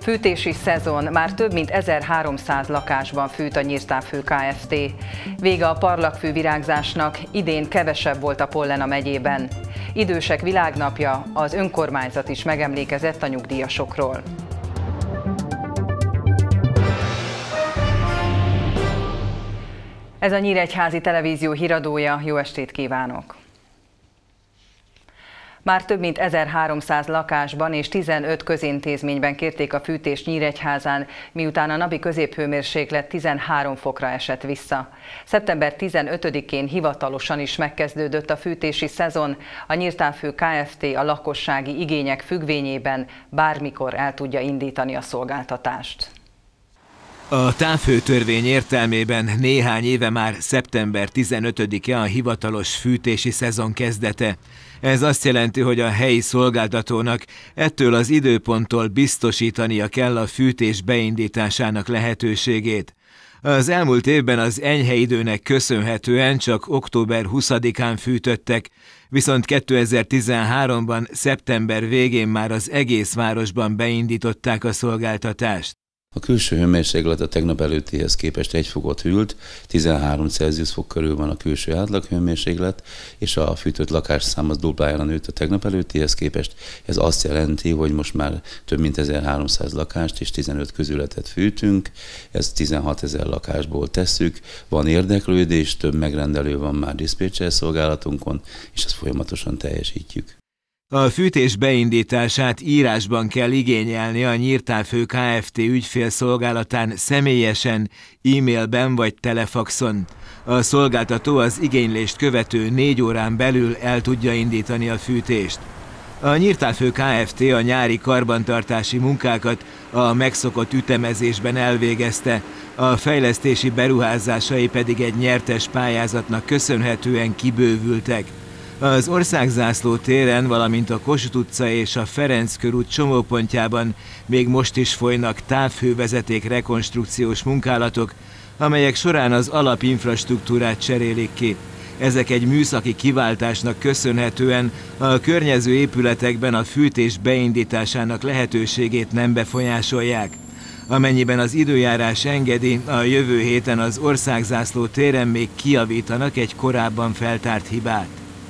Fűtési szezon, már több mint 1300 lakásban fűt a Nyírtávfű Kft. Vége a parlagfű virágzásnak, idén kevesebb volt a pollen a megyében. Idősek világnapja, az önkormányzat is megemlékezett a nyugdíjasokról. Ez a Nyíregyházi Televízió híradója, jó estét kívánok! Már több mint 1300 lakásban és 15 közintézményben kérték a fűtést Nyíregyházán, miután a napi középhőmérséklet 13 fokra esett vissza. Szeptember 15-én hivatalosan is megkezdődött a fűtési szezon, a Nyírtávfű Kft. A lakossági igények függvényében bármikor el tudja indítani a szolgáltatást. A távhőtörvény értelmében néhány éve már szeptember 15-e a hivatalos fűtési szezon kezdete. Ez azt jelenti, hogy a helyi szolgáltatónak ettől az időponttól biztosítania kell a fűtés beindításának lehetőségét. Az elmúlt évben az enyhe időnek köszönhetően csak október 20-án fűtöttek, viszont 2013-ban szeptember végén már az egész városban beindították a szolgáltatást. A külső hőmérséklet a tegnap előttihez képest 1 fokot hűlt, 13 Celsius fok körül van a külső átlaghőmérséklet, és a fűtött lakásszám az duplájára nőtt a tegnap előttihez képest. Ez azt jelenti, hogy most már több mint 1300 lakást és 15 közületet fűtünk, ezt 16 000 lakásból tesszük, van érdeklődés, több megrendelő van már diszpécser szolgálatunkon, és ezt folyamatosan teljesítjük. A fűtés beindítását írásban kell igényelni a Nyírtávfű Kft. Ügyfélszolgálatán személyesen, e-mailben vagy telefaxon. A szolgáltató az igénylést követő 4 órán belül el tudja indítani a fűtést. A Nyírtávfű Kft. A nyári karbantartási munkákat a megszokott ütemezésben elvégezte, a fejlesztési beruházásai pedig egy nyertes pályázatnak köszönhetően kibővültek. Az Országzászló téren, valamint a Kossuth utca és a Ferenc körút csomópontjában még most is folynak távhővezeték rekonstrukciós munkálatok, amelyek során az alapinfrastruktúrát cserélik ki. Ezek egy műszaki kiváltásnak köszönhetően a környező épületekben a fűtés beindításának lehetőségét nem befolyásolják. Amennyiben az időjárás engedi, a jövő héten az Országzászló téren még kijavítanak egy korábban feltárt hibát.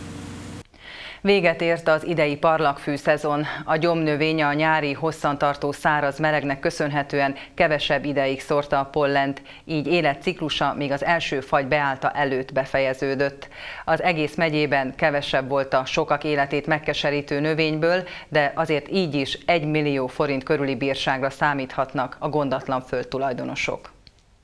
Véget ért az idei parlagfű szezon. A gyomnövény a nyári, hosszantartó száraz melegnek köszönhetően kevesebb ideig szórta a pollent, így életciklusa még az első fagy beállta előtt befejeződött. Az egész megyében kevesebb volt a sokak életét megkeserítő növényből, de azért így is 1 millió forint körüli bírságra számíthatnak a gondatlan földtulajdonosok.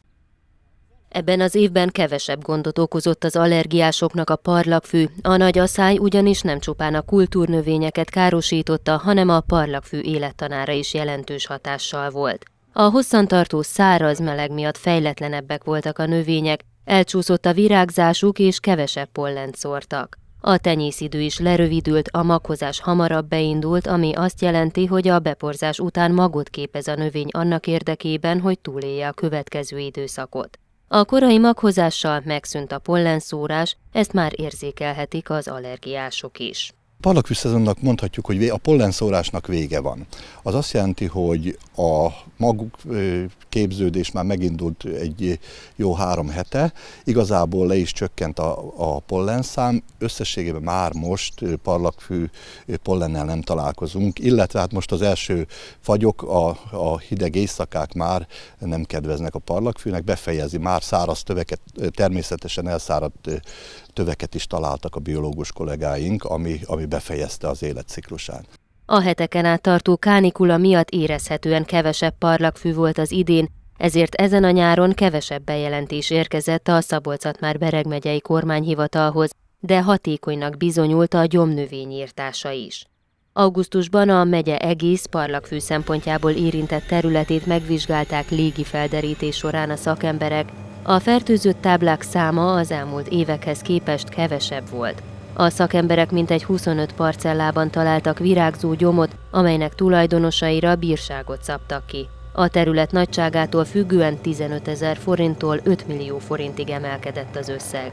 Ebben az évben kevesebb gondot okozott az allergiásoknak a parlagfű, a nagy aszály ugyanis nem csupán a kultúrnövényeket károsította, hanem a parlagfű élettanára is jelentős hatással volt. A hosszantartó száraz meleg miatt fejletlenebbek voltak a növények, elcsúszott a virágzásuk és kevesebb pollent szórtak. A tenyészidő is lerövidült, a maghozás hamarabb beindult, ami azt jelenti, hogy a beporzás után magot képez a növény annak érdekében, hogy túlélje a következő időszakot. A korai maghozással megszűnt a pollenszórás, ezt már érzékelhetik az allergiások is. A parlagfű szezonnak mondhatjuk, hogy a pollenszórásnak vége van. Az azt jelenti, hogy a maguk képződés már megindult egy jó 3 hete, igazából le is csökkent a pollenszám, összességében már most parlagfű pollennel nem találkozunk, illetve hát most az első fagyok, a hideg éjszakák már nem kedveznek a parlagfűnek, befejezi már száraz töveket, természetesen elszáradt töveket is találtak a biológus kollégáink, ami befejezte az életciklusát. A heteken át tartó kánikula miatt érezhetően kevesebb parlagfű volt az idén, ezért ezen a nyáron kevesebb bejelentés érkezett a Szabolcs-Szatmár-Bereg megyei kormányhivatalhoz, de hatékonynak bizonyult a gyomnövényírtása is. Augusztusban a megye egész parlagfű szempontjából érintett területét megvizsgálták légifelderítés során a szakemberek, a fertőzött táblák száma az elmúlt évekhez képest kevesebb volt. A szakemberek mintegy 25 parcellában találtak virágzó gyomot, amelynek tulajdonosaira bírságot szabtak ki. A terület nagyságától függően 15 000 forinttól 5 millió forintig emelkedett az összeg.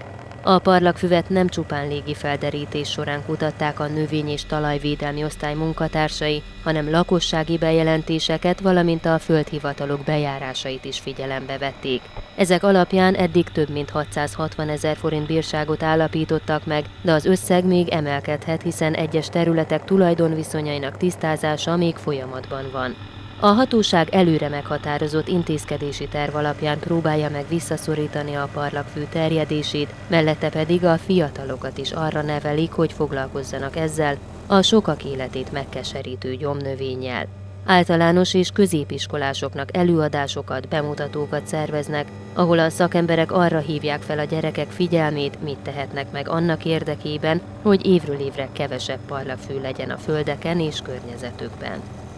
A parlagfüvet nem csupán légi felderítés során kutatták a növény- és talajvédelmi osztály munkatársai, hanem lakossági bejelentéseket, valamint a földhivatalok bejárásait is figyelembe vették. Ezek alapján eddig több mint 660 000 forint bírságot állapítottak meg, de az összeg még emelkedhet, hiszen egyes területek tulajdonviszonyainak tisztázása még folyamatban van. A hatóság előre meghatározott intézkedési terv alapján próbálja meg visszaszorítani a parlagfű terjedését, mellette pedig a fiatalokat is arra nevelik, hogy foglalkozzanak ezzel, a sokak életét megkeserítő gyomnövényel. Általános és középiskolásoknak előadásokat, bemutatókat szerveznek, ahol a szakemberek arra hívják fel a gyerekek figyelmét, mit tehetnek meg annak érdekében, hogy évről évre kevesebb parlagfű legyen a földeken és környezetükben.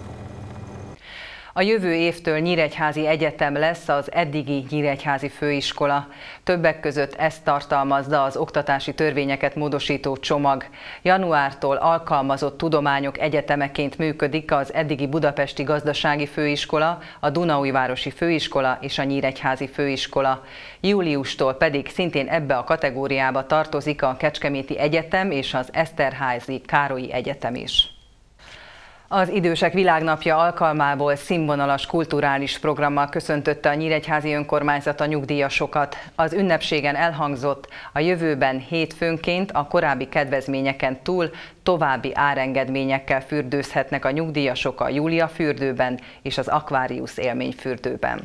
A jövő évtől Nyíregyházi Egyetem lesz az eddigi Nyíregyházi Főiskola. Többek között ezt tartalmazza az oktatási törvényeket módosító csomag. Januártól alkalmazott tudományok egyetemeként működik az eddigi Budapesti Gazdasági Főiskola, a Dunaújvárosi Főiskola és a Nyíregyházi Főiskola. Júliustól pedig szintén ebbe a kategóriába tartozik a Kecskeméti Egyetem és az Eszterházy Károlyi Egyetem is. Az Idősek Világnapja alkalmából színvonalas kulturális programmal köszöntötte a Nyíregyházi Önkormányzat a nyugdíjasokat. Az ünnepségen elhangzott, a jövőben hétfőnként a korábbi kedvezményeken túl további árengedményekkel fürdőzhetnek a nyugdíjasok a Júlia fürdőben és az Aquarius élményfürdőben.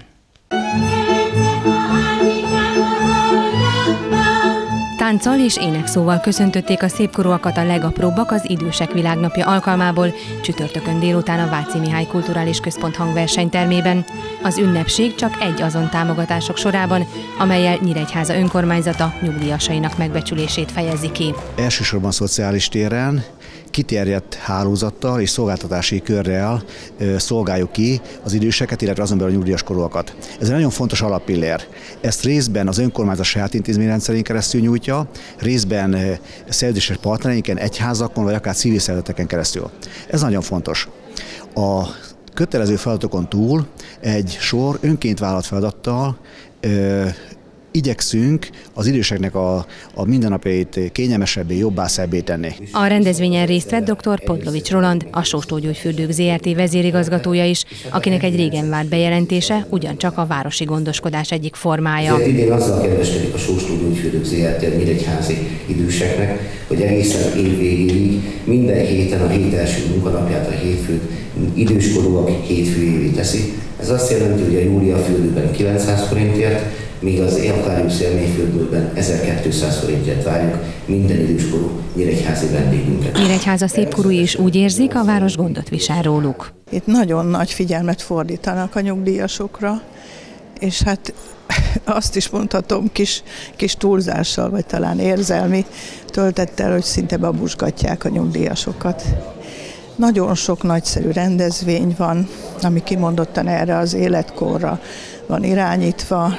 Tánccal és énekszóval köszöntötték a szépkorúakat a legapróbbak az Idősek Világnapja alkalmából csütörtökön délután a Váci Mihály Kulturális Központ hangversenytermében. Az ünnepség csak egy azon támogatások sorában, amellyel Nyíregyháza önkormányzata nyugdíjasainak megbecsülését fejezi ki. Elsősorban szociális téren kiterjedt hálózattal és szolgáltatási körrel szolgáljuk ki az időseket, illetve azon belül a nyugdíjaskorúakat. Ez egy nagyon fontos alappillér. Ezt részben az önkormányzat saját intézményrendszerén keresztül nyújtja, részben szerződéses partnereinken, egyházakon vagy akár civil szervezeteken keresztül. Ez nagyon fontos. A kötelező feladatokon túl egy sor önként vállalt feladattal igyekszünk az időseknek a mindennapjait kényelmesebbé, jobbá, szebbé tenni. A rendezvényen részt vett dr. Podlovics Roland, a Sóstógyógyfürdők Zrt. Vezérigazgatója is, akinek egy régen várt bejelentése ugyancsak a városi gondoskodás egyik formája. Idén azzal kedveskedik a Sóstógyógyfürdők Zrt. Nyíregyházi időseknek, hogy egészen év végéig minden héten a hét első munkanapját, a hétfőt időskorúak hétfőjévé teszi. Ez azt jelenti, hogy a Júlia fürdőben 900 forintért, míg az Aquarius élményfürdőben 1200 forintért várjuk minden időskorú nyíregyházi vendégünket. Nyíregyháza szépkorúi is úgy érzik, a város gondot visel róluk. Itt nagyon nagy figyelmet fordítanak a nyugdíjasokra, és hát azt is mondhatom kis túlzással, vagy talán érzelmi töltettel, hogy szinte babusgatják a nyugdíjasokat. Nagyon sok nagyszerű rendezvény van, ami kimondottan erre az életkorra van irányítva,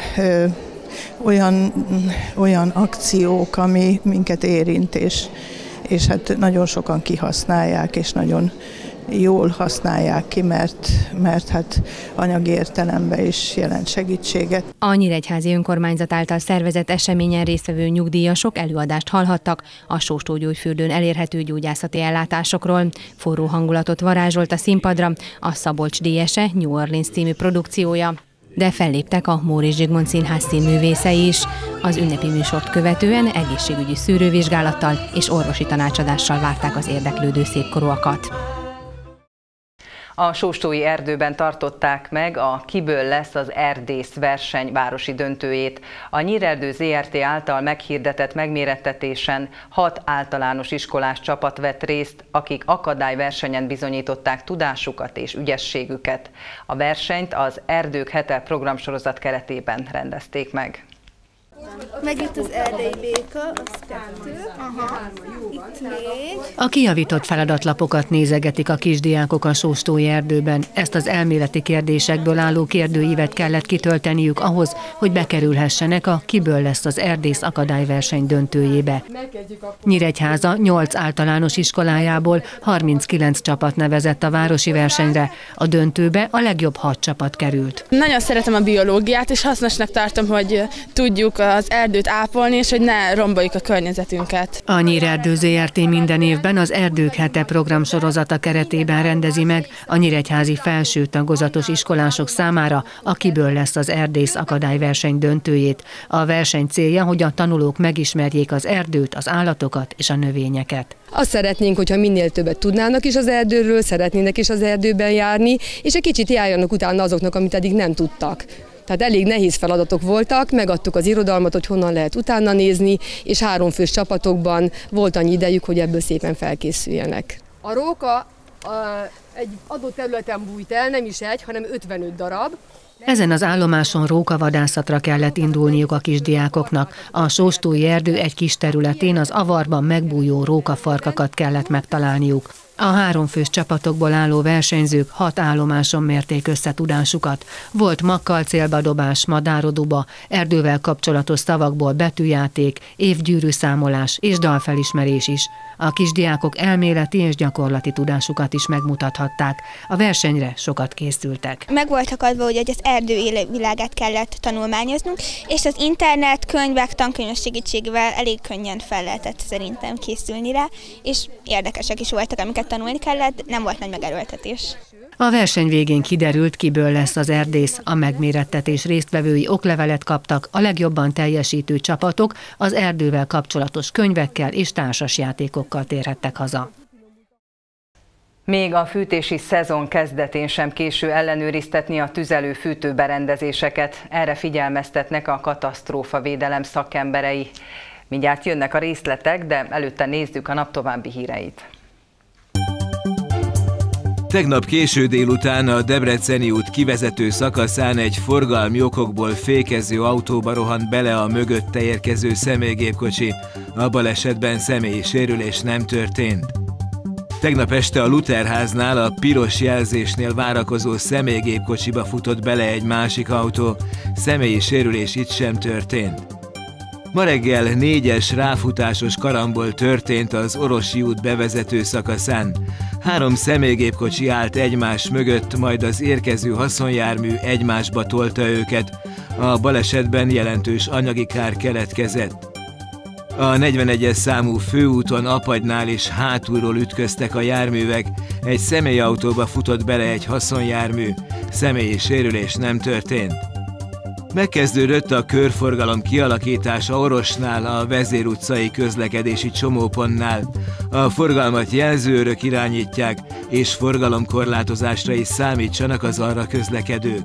olyan akciók, ami minket érint, és hát nagyon sokan kihasználják, és nagyon jól használják ki, mert hát anyagi értelemben is jelent segítséget. A Nyíregyházi Önkormányzat által szervezett eseményen résztvevő nyugdíjasok előadást hallhattak a Sóstógyógyfürdőn elérhető gyógyászati ellátásokról. Forró hangulatot varázsolt a színpadra a Szabolcs D.S.E. New Orleans című produkciója. De felléptek a Móricz Zsigmond Színház színművészei is. Az ünnepi műsort követően egészségügyi szűrővizsgálattal és orvosi tanácsadással várták az érdeklődő szépkorúakat. A Sóstói erdőben tartották meg a Kiből lesz az erdész verseny városi döntőjét. A Nyírerdő Zrt. Által meghirdetett megmérettetésen 6 általános iskolás csapat vett részt, akik akadályversenyen bizonyították tudásukat és ügyességüket. A versenyt az Erdők hete programsorozat keretében rendezték meg. Meg itt az erdei béka, az 2. Itt A kijavított feladatlapokat nézegetik a kisdiákok a Sóstói erdőben. Ezt az elméleti kérdésekből álló kérdőívet kellett kitölteniük ahhoz, hogy bekerülhessenek a Kiből lesz az erdész akadályverseny döntőjébe. Nyíregyháza 8 általános iskolájából 39 csapat nevezett a városi versenyre. A döntőbe a legjobb 6 csapat került. Nagyon szeretem a biológiát, és hasznosnak tartom, hogy tudjuk az erdőt ápolni, és hogy ne romboljuk a környezetünket. A Nyírerdő Zrt. Minden évben az Erdők hete programsorozata keretében rendezi meg a nyíregyházi felső tagozatos iskolások számára a Kiből lesz az erdész akadályverseny döntőjét. A verseny célja, hogy a tanulók megismerjék az erdőt, az állatokat és a növényeket. Azt szeretnénk, hogyha minél többet tudnának is az erdőről, szeretnének is az erdőben járni, és egy kicsit járjanak utána azoknak, amit eddig nem tudtak. Tehát elég nehéz feladatok voltak, megadtuk az irodalmat, hogy honnan lehet utána nézni, és 3 fős csapatokban volt annyi idejük, hogy ebből szépen felkészüljenek. A róka egy adott területen bújt el, nem is egy, hanem 55 darab. Ezen az állomáson rókavadászatra kellett indulniuk a kisdiákoknak. A Sóstói erdő egy kis területén az avarban megbújó rókafarkakat kellett megtalálniuk. A 3 fős csapatokból álló versenyzők 6 állomáson mérték össze tudásukat. Volt makkal célbadobás, madároduba, erdővel kapcsolatos szavakból betűjáték, évgyűrűszámolás és dalfelismerés is. A kisdiákok elméleti és gyakorlati tudásukat is megmutathatták. A versenyre sokat készültek. Meg voltak adva, hogy az erdő élővilágát kellett tanulmányoznunk, és az internet, könyvek, tankönyvek segítségével elég könnyen fel lehetett szerintem készülni rá, és érdekesek is voltak, amiket tanulni kellett, nem volt nagy megerőltetés. A verseny végén kiderült, kiből lesz az erdész. A megmérettetés résztvevői oklevelet kaptak, a legjobban teljesítő csapatok az erdővel kapcsolatos könyvekkel és társasjátékokkal térhettek haza. Még a fűtési szezon kezdetén sem késő ellenőriztetni a tüzelő fűtőberendezéseket. Erre figyelmeztetnek a katasztrófavédelem szakemberei. Mindjárt jönnek a részletek, de előtte nézzük a nap további híreit. Tegnap késő délután a Debreceni út kivezető szakaszán egy forgalmi okokból fékező autóba rohant bele a mögötte érkező személygépkocsi. A balesetben személyi sérülés nem történt. Tegnap este a Luther-háznál a piros jelzésnél várakozó személygépkocsiba futott bele egy másik autó. Személyi sérülés itt sem történt. Ma reggel 4-es ráfutásos karambol történt az Orosi út bevezető szakaszán. 3 személygépkocsi állt egymás mögött, majd az érkező haszonjármű egymásba tolta őket. A balesetben jelentős anyagi kár keletkezett. A 41-es számú főúton Apadnál is hátulról ütköztek a járművek, egy személyautóba futott bele egy haszonjármű, személyi sérülés nem történt. Megkezdődött a körforgalom kialakítása Orosnál, a Vezér utcai közlekedési csomópontnál. A forgalmat jelzőrök irányítják, és forgalomkorlátozásra is számítsanak az arra közlekedők.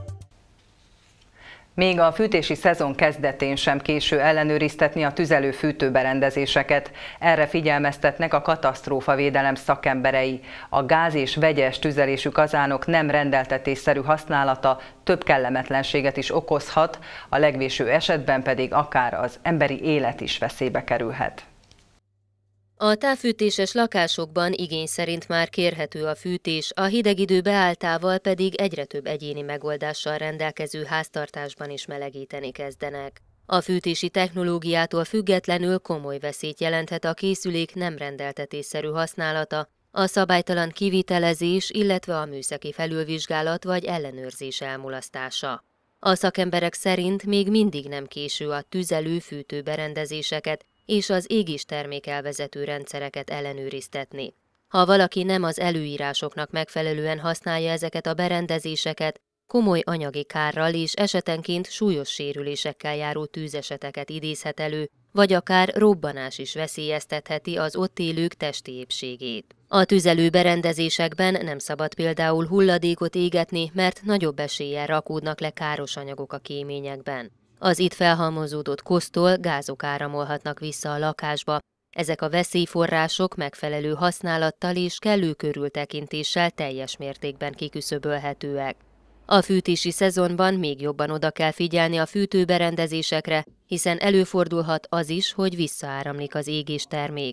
Még a fűtési szezon kezdetén sem késő ellenőriztetni a tüzelő fűtőberendezéseket. Erre figyelmeztetnek a katasztrófavédelem szakemberei. A gáz- és vegyes tüzelésű kazánok nem rendeltetésszerű használata több kellemetlenséget is okozhat, a legvégső esetben pedig akár az emberi élet is veszélybe kerülhet. A távfűtéses lakásokban igény szerint már kérhető a fűtés, a hideg idő beálltával pedig egyre több egyéni megoldással rendelkező háztartásban is melegíteni kezdenek. A fűtési technológiától függetlenül komoly veszélyt jelenthet a készülék nem rendeltetésszerű használata, a szabálytalan kivitelezés, illetve a műszaki felülvizsgálat vagy ellenőrzés elmulasztása. A szakemberek szerint még mindig nem késő a tüzelő-fűtő berendezéseket és az égis termékelvezető rendszereket ellenőriztetni. Ha valaki nem az előírásoknak megfelelően használja ezeket a berendezéseket, komoly anyagi kárral és esetenként súlyos sérülésekkel járó tűzeseteket idézhet elő, vagy akár robbanás is veszélyeztetheti az ott élők testi épségét. A tüzelőberendezésekben nem szabad például hulladékot égetni, mert nagyobb eséllyel rakódnak le káros anyagok a kéményekben. Az itt felhalmozódott kosztól gázok áramolhatnak vissza a lakásba. Ezek a veszélyforrások megfelelő használattal és kellő körültekintéssel teljes mértékben kiküszöbölhetőek. A fűtési szezonban még jobban oda kell figyelni a fűtőberendezésekre, hiszen előfordulhat az is, hogy visszaáramlik az égéstermék.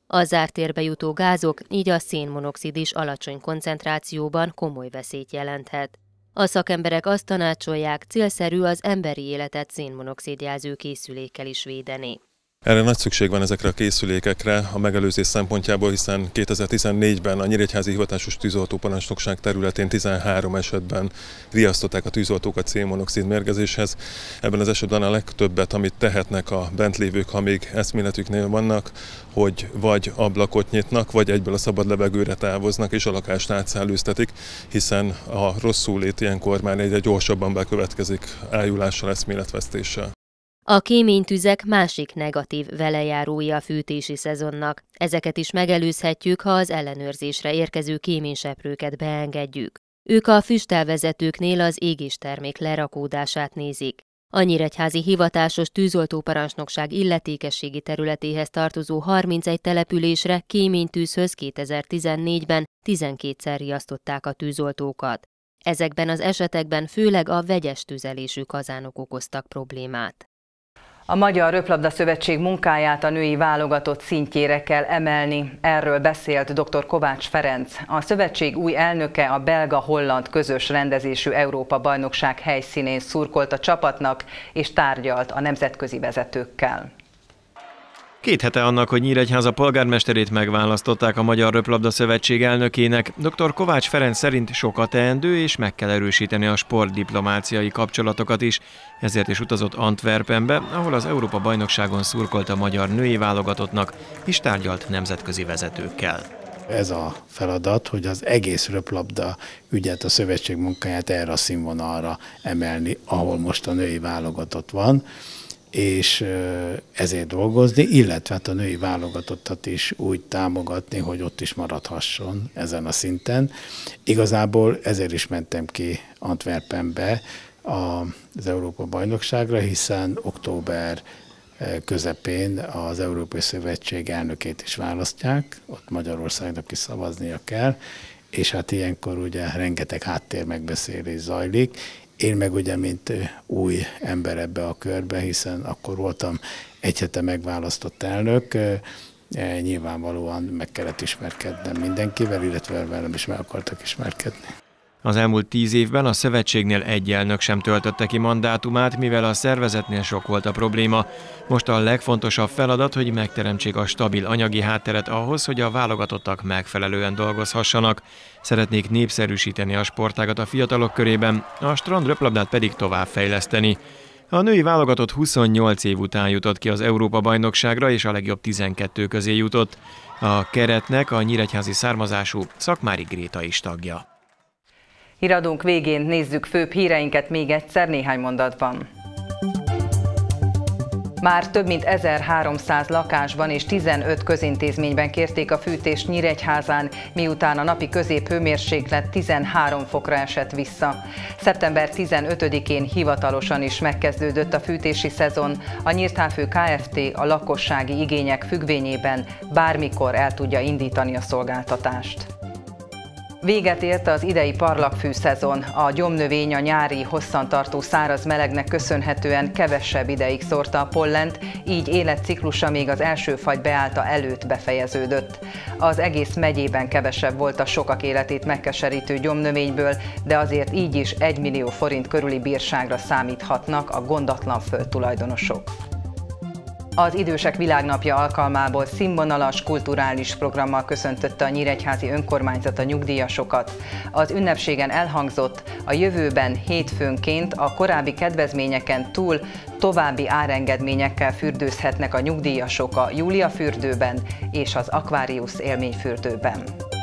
A zárt térbe jutó gázok, így a szénmonoxid is alacsony koncentrációban komoly veszélyt jelenthet. A szakemberek azt tanácsolják, célszerű az emberi életet szénmonoxid jelző készülékkel is védeni. Erre nagy szükség van ezekre a készülékekre a megelőzés szempontjából, hiszen 2014-ben a Nyíregyházi Hivatásos Tűzoltóparancsnokság területén 13 esetben riasztották a tűzoltókat szénmonoxid mérgezéshez. Ebben az esetben a legtöbbet, amit tehetnek a bent lévők, ha még eszméletüknél vannak, hogy vagy ablakot nyitnak, vagy egyből a szabad levegőre távoznak és a lakást átszellőztetik, hiszen a rosszul-lét ilyenkor már egyre gyorsabban bekövetkezik ájulással, eszméletvesztéssel. A kéménytüzek másik negatív velejárói a fűtési szezonnak. Ezeket is megelőzhetjük, ha az ellenőrzésre érkező kéményseprőket beengedjük. Ők a füstelvezetőknél az égéstermék lerakódását nézik. A Nyíregyházi Hivatásos Tűzoltóparancsnokság illetékességi területéhez tartozó 31 településre kéménytűzhöz 2014-ben 12-szer riasztották a tűzoltókat. Ezekben az esetekben főleg a vegyes tüzelésű kazánok okoztak problémát. A Magyar Röplabda Szövetség munkáját a női válogatott szintjére kell emelni. Erről beszélt dr. Kovács Ferenc. A szövetség új elnöke a belga-holland közös rendezésű Európa-bajnokság helyszínén szurkolt a csapatnak és tárgyalt a nemzetközi vezetőkkel. 2 hete annak, hogy Nyíregyháza polgármesterét megválasztották a Magyar Röplabda Szövetség elnökének, dr. Kovács Ferenc szerint sokat teendő és meg kell erősíteni a sportdiplomáciai kapcsolatokat is. Ezért is utazott Antwerpenbe, ahol az Európa-bajnokságon szurkolt a magyar női válogatottnak, és tárgyalt nemzetközi vezetőkkel. Ez a feladat, hogy az egész röplabda ügyet, a szövetség munkáját erre a színvonalra emelni, ahol most a női válogatott van, és ezért dolgozni, illetve hát a női válogatottat is úgy támogatni, hogy ott is maradhasson ezen a szinten. Igazából ezért is mentem ki Antwerpenbe az Európa-bajnokságra, hiszen október közepén az Európai Szövetség elnökét is választják, ott Magyarországnak is szavaznia kell, és hát ilyenkor ugye rengeteg háttérmegbeszélés zajlik. Én meg ugye, mint új ember ebbe a körbe, hiszen akkor voltam 1 hete megválasztott elnök, nyilvánvalóan meg kellett ismerkednem mindenkivel, illetve velem is meg akartak ismerkedni. Az elmúlt 10 évben a szövetségnél egy elnök sem töltötte ki mandátumát, mivel a szervezetnél sok volt a probléma. Most a legfontosabb feladat, hogy megteremtsék a stabil anyagi hátteret ahhoz, hogy a válogatottak megfelelően dolgozhassanak. Szeretnék népszerűsíteni a sportágat a fiatalok körében, a strandröplabdát pedig továbbfejleszteni. A női válogatott 28 év után jutott ki az Európa-bajnokságra, és a legjobb 12 közé jutott. A keretnek a nyíregyházi származású Szakmári Gréta is tagja. Híradónk végén nézzük főbb híreinket még egyszer néhány mondatban. Már több mint 1300 lakásban és 15 közintézményben kérték a fűtést Nyíregyházán, miután a napi középhőmérséklet 13 fokra esett vissza. Szeptember 15-én hivatalosan is megkezdődött a fűtési szezon. A Nyírtávfő Kft. A lakossági igények függvényében bármikor el tudja indítani a szolgáltatást. Véget ért az idei parlagfű szezon. A gyomnövény a nyári, hosszantartó száraz melegnek köszönhetően kevesebb ideig szórta a pollent, így életciklusa még az első fagy beállta előtt befejeződött. Az egész megyében kevesebb volt a sokak életét megkeserítő gyomnövényből, de azért így is 1 millió forint körüli bírságra számíthatnak a gondatlan földtulajdonosok. Az Idősek Világnapja alkalmából színvonalas kulturális programmal köszöntötte a nyíregyházi önkormányzat a nyugdíjasokat. Az ünnepségen elhangzott, a jövőben hétfőnként a korábbi kedvezményeken túl további árengedményekkel fürdőzhetnek a nyugdíjasok a Júlia fürdőben és az Aquarius élményfürdőben.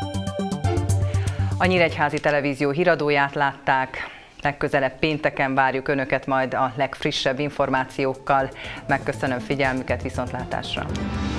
A Nyíregyházi Televízió híradóját látták. Legközelebb pénteken várjuk Önöket majd a legfrissebb információkkal. Megköszönöm figyelmüket, viszontlátásra!